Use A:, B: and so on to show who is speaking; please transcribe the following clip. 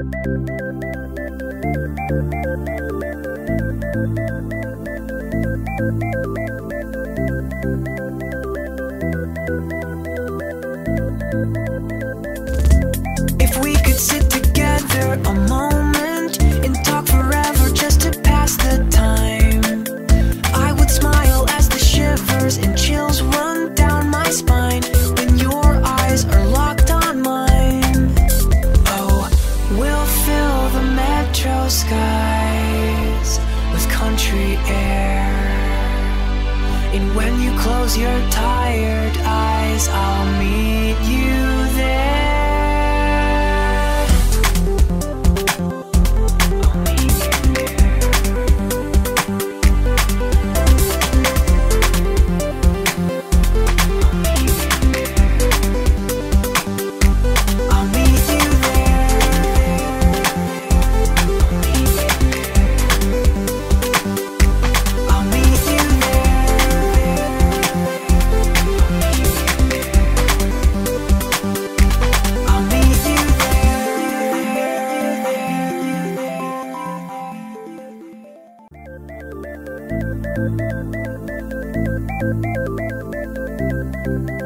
A: If we could sit together a moment and talk forever just to pass the time, I would smile as the shivers and chills run down my spine when your eyes are locked on mine. Oh, we'll fill the metro skies with country air, and when you close your tired eyes, I'll meet you there.
B: Thank you.